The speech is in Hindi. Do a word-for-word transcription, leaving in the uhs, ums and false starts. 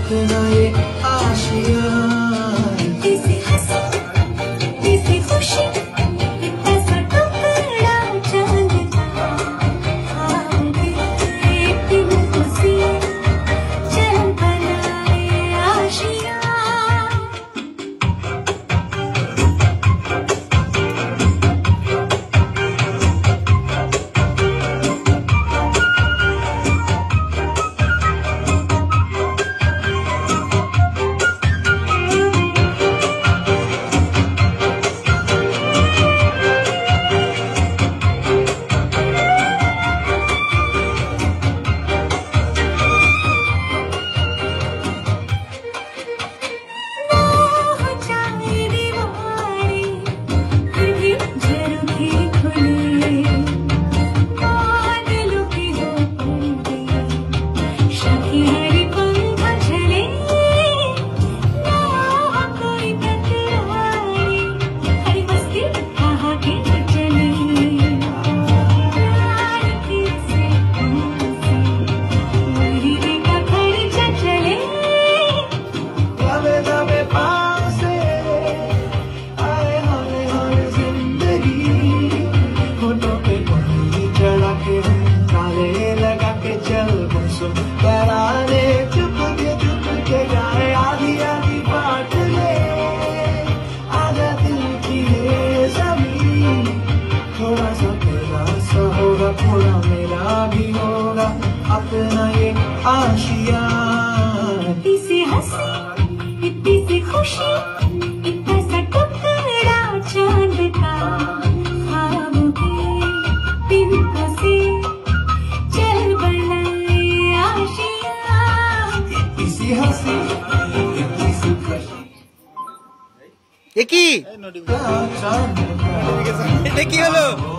अपना ये आशिया। इसी हंसी इसी खुशी इतना सा टुकड़ा चांद का, ख्वाब के दिन उसी चल बनाए आशिया। तराने चुप के चुप के गाए आधी आधी बात ले, आजा दिल की है ज़मीन। थोड़ा सा तेरा सा होगा, थोड़ा मेरा भी होगा, अपना ये आशिया। इतनी सी हंसी इतनी सी खुशी इतना सा टुकड़ा चांद का, ख्वाब के दिन से चल बनाए आशिया। इसी हंसी इतनी सी खुशी একই चांद का। এটা কি হলো?